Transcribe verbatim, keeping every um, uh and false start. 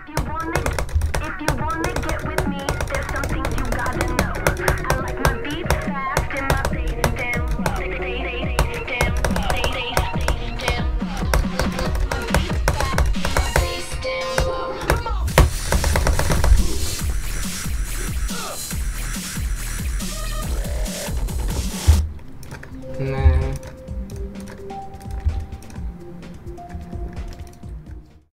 If you wanna, if you wanna get with me, there's something you gotta know. I like my beats fast and my bass down low. Bass, bass, down, bass, bass, down low. My beats fast and my bass down low. Come on. Nah.